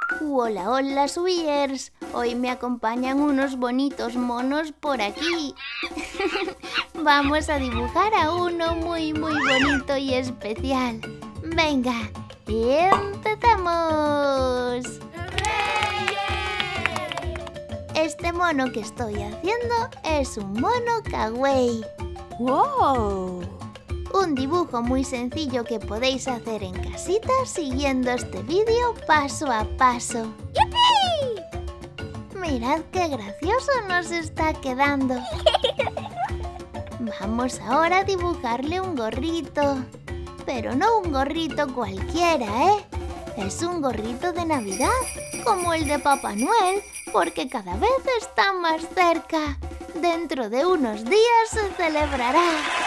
Hola, hola, Suyers. Hoy me acompañan unos bonitos monos por aquí. Vamos a dibujar a uno muy bonito y especial. Venga, empezamos. Este mono que estoy haciendo es un mono kawaii. ¡Wow! Un dibujo muy sencillo que podéis hacer en casita siguiendo este vídeo paso a paso. ¡Yupi! Mirad qué gracioso nos está quedando. Vamos ahora a dibujarle un gorrito. Pero no un gorrito cualquiera, ¿eh? Es un gorrito de Navidad, como el de Papá Noel, porque cada vez está más cerca. Dentro de unos días se celebrará.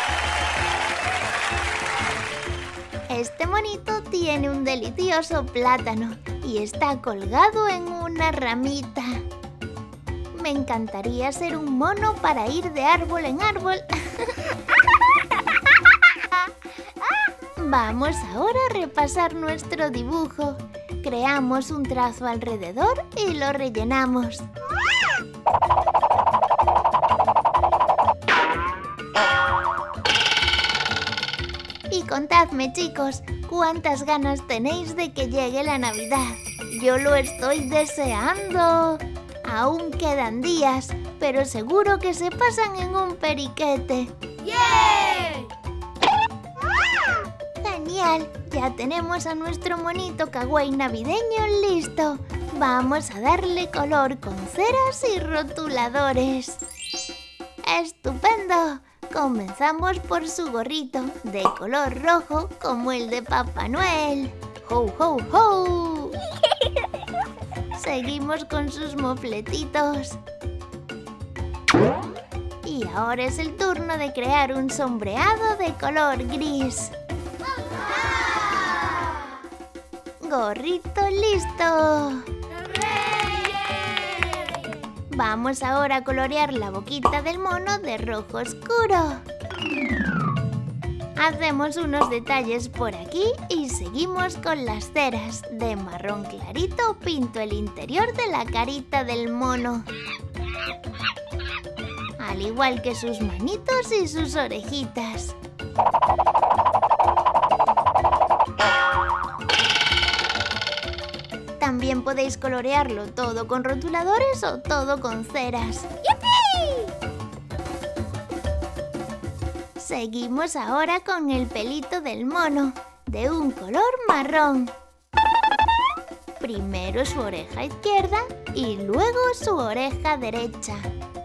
Este monito tiene un delicioso plátano y está colgado en una ramita. Me encantaría ser un mono para ir de árbol en árbol. Vamos ahora a repasar nuestro dibujo. Creamos un trazo alrededor y lo rellenamos. Y contadme, chicos, ¿cuántas ganas tenéis de que llegue la Navidad? Yo lo estoy deseando. Aún quedan días, pero seguro que se pasan en un periquete. ¡Yay! ¡Genial! Ya tenemos a nuestro monito kawaii navideño listo. Vamos a darle color con ceras y rotuladores. ¡Estupendo! Comenzamos por su gorrito, de color rojo como el de Papá Noel. ¡Ho, ho, ho! Seguimos con sus mofletitos. Y ahora es el turno de crear un sombreado de color gris. ¡Gorrito listo! Vamos ahora a colorear la boquita del mono de rojo oscuro. Hacemos unos detalles por aquí y seguimos con las ceras. De marrón clarito pinto el interior de la carita del mono. Al igual que sus manitos y sus orejitas. También podéis colorearlo todo con rotuladores o todo con ceras. ¡Yupi! Seguimos ahora con el pelito del mono, de un color marrón. Primero su oreja izquierda y luego su oreja derecha.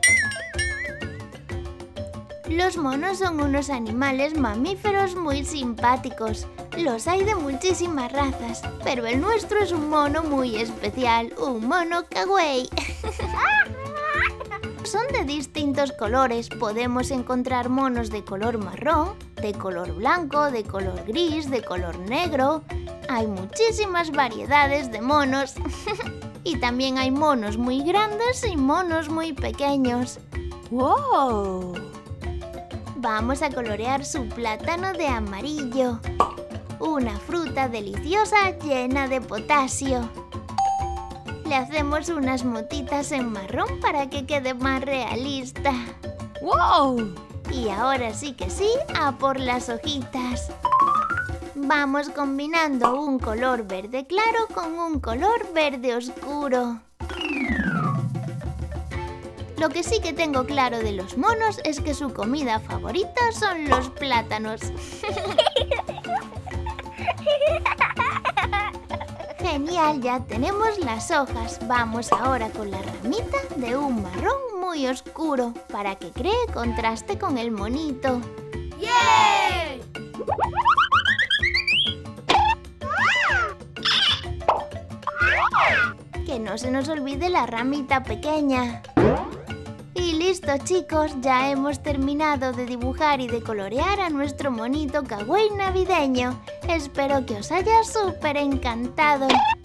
Los monos son unos animales mamíferos muy simpáticos. Los hay de muchísimas razas, pero el nuestro es un mono muy especial, un mono kawaii. Son de distintos colores. Podemos encontrar monos de color marrón, de color blanco, de color gris, de color negro. Hay muchísimas variedades de monos. Y también hay monos muy grandes y monos muy pequeños. ¡Wow! Vamos a colorear su plátano de amarillo. Una fruta deliciosa llena de potasio. Le hacemos unas motitas en marrón para que quede más realista. ¡Wow! Y ahora sí que sí, a por las hojitas. Vamos combinando un color verde claro con un color verde oscuro. Lo que sí que tengo claro de los monos es que su comida favorita son los plátanos. Genial, ya tenemos las hojas. Vamos ahora con la ramita de un marrón muy oscuro para que cree contraste con el monito. ¡Yay! Que no se nos olvide la ramita pequeña. Y listo, chicos, ya hemos terminado de dibujar y de colorear a nuestro monito kawaii navideño. Espero que os haya súper encantado.